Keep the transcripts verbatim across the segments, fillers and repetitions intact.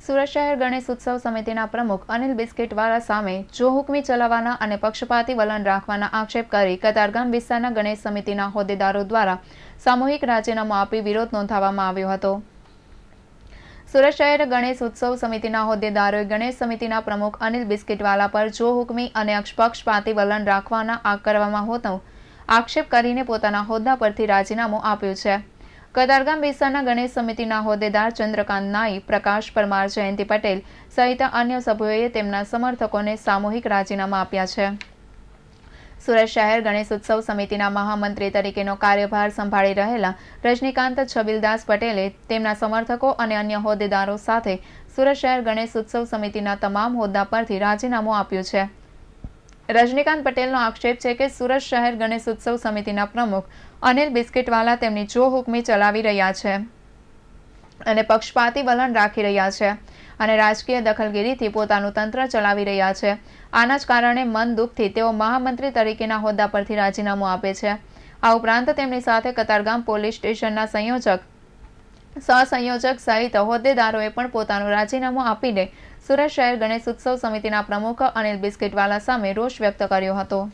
સુરત શહેર ગણેશ ઉત્સવ સમિતિના પ્રમુખ અનિલ બિસ્કીટવાલા સામે જોહુકમી ચલાવવાના અને પક્ષપાતી વલણ રાખવાના આક્ષેપ કરી કતારગામ વિસ્તારના ગણેશ સમિતિના હોદ્દેદારો દ્વારા સામૂહિક રાજીનામું આપી વિરોધ નોંધાવવામાં આવ્યો હતો। સુરત શહેર ગણેશ ઉત્સવ સમિતિના હોદ્દેદારોએ ગણેશ સમિતિના પ્રમુખ અનિલ બિસ્કીટવાલા પર જોહુકમી અને પક્ષપાતી વલણ રાખવાના આ કરવામાં હોતો આક્ષેપ કરીને પોતાના હોદ્દા પરથી રાજીનામું આપ્યું છે। કતારગામ વિસ્તારના ગણેશ સમિતિના હોદ્દેદાર ચંદ્રકાંત નાઈ, પ્રકાશ પરમાર, જયંતિ પટેલ સહિત અન્ય સભ્યોએ તેમના સમર્થકોને સામૂહિક રાજીનામા આપ્યા છે। સુરત શહેર ગણેશ ઉત્સવ સમિતિના મહામંત્રી તરીકેનો કાર્યભાર સંભાળી રહેલા રજનીકાંત છબીલદાસ પટેલે તેમના સમર્થકો અને અન્ય હોદ્દેદારો સાથે સુરત શહેર ગણેશ ઉત્સવ સમિતિના તમામ હોદ્દા પરથી રાજીનામું આપ્યું છે। રજનીકાંત પટેલનો આક્ષેપ છે કે સુરત શહેર ગણેશ ઉત્સવ સમિતિના પ્રમુખ અનિલ બિસ્કીટવાલા તેમની જોહુકમી ચલાવી રહ્યા છે અને પક્ષપાતી વલણ રાખી રહ્યા છે અને રાજકીય દખલગીરીથી પોતાનું તંત્ર ચલાવી રહ્યા છે। આના જ કારણે મન દુઃખથી તેઓ મહામંત્રી તરીકેના હોદ્દા પરથી રાજીનામું આપે છે। આ ઉપરાંત તેમની સાથે કતારગામ પોલીસ સ્ટેશનના સંયોજક, સહસંયોજક સહિત હોદ્દેદારોએ પણ પોતાનું રાજીનામું આપીને સુરત શહેર ગણેશ ઉત્સવ સમિતિના પ્રમુખ અનિલ બિસ્કીટવાલા સામે રોષ વ્યક્ત કર્યો હતો।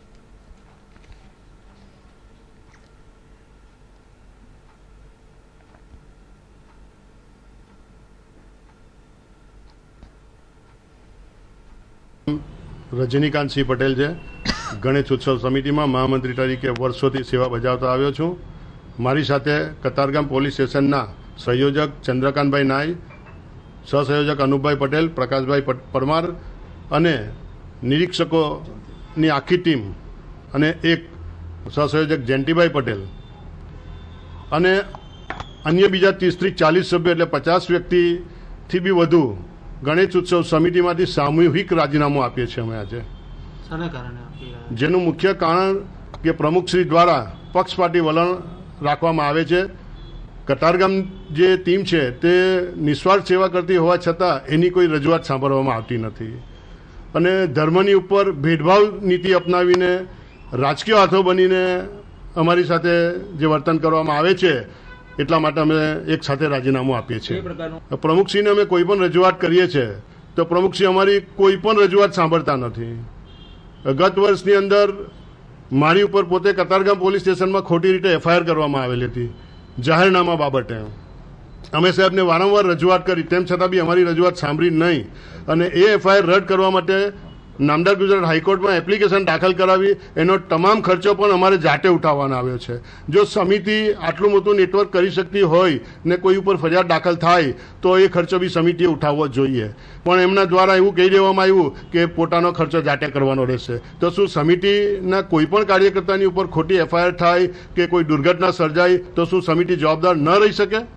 रजनीकांत सिंह पटेल है, गणेश उत्सव समिति में महामंत्री तरीके वर्षों सेवा बजावता आव्यो छूं। मारी साथे कतारगाम पोलीस स्टेशन संयोजक चंद्रकांत भाई नाई, सहसंयोजक अनूपभाई पटेल, प्रकाशभाई परमार अने निरीक्षकों आखी टीम अने एक सहसंयोजक जयंतीभाई पटेल अने अन्य बीजा तीस थी चालीस सभ्य एटले पचास व्यक्ति थी भी वधु गणेश उत्सव समिति में सामूहिक राजीनामु आपीए छे। अमे आजे जेनु मुख्य कारण के प्रमुखश्री द्वारा पक्षपाती वलण राखवामां आवे छे। कतारगाम जे टीम है ते निस्वार्थ सेवा करती होवा छतां एनी कोई रजूआत सांभळवामां आवती नथी अने धर्मनी उपर भेदभाव नीति अपनावीने राजकीय हाथों बनीने अमारी साथे जे वर्तन करवामां आवे छे એટલા માટે અમે એક સાથે રાજીનામું આપીએ છીએ। પ્રમુખશ્રીને અમે કોઈ પણ રજૂઆત કરીએ છીએ તો પ્રમુખશ્રી અમારી કોઈ પણ રજૂઆત સાંભળતા નથી। ગત વર્ષની અંદર મારી ઉપર પોતે કતારગામ પોલીસ સ્ટેશનમાં ખોટી રીતે એફઆઈઆર કરવામાં આવેલી હતી જાહેરનામા બાબતે। અમે સાહેબને વારંવાર રજૂઆત કરી, તેમ છતાં બી અમારી રજૂઆત સાંભળી નહીં અને એ એફઆઈઆર રદ કરવા માટે નામદાર ગુજરાત હાઈકોર્ટમાં એપ્લિકેશન દાખલ કરાવી એનો તમામ ખર્ચો પણ અમારે જાતે ઉઠાવવાનો આવ્યો છે। જો સમિતિ આટલું મોટું નેટવર્ક કરી શકતી હોય ને કોઈ ઉપર ફરિયાદ દાખલ થાય તો એ ખર્ચો બી સમિતિએ ઉઠાવવો જોઈએ, પણ એમના દ્વારા એવું કહી દેવામાં આવ્યું કે પોતાનો ખર્ચો જાતે કરવાનો રહેશે। તો શું સમિતિના કોઈ પણ કાર્યકર્તાની ઉપર ખોટી એફઆઈઆર થાય કે કોઈ દુર્ઘટના સર્જાય તો શું સમિતિ જવાબદાર ન રહી શકે?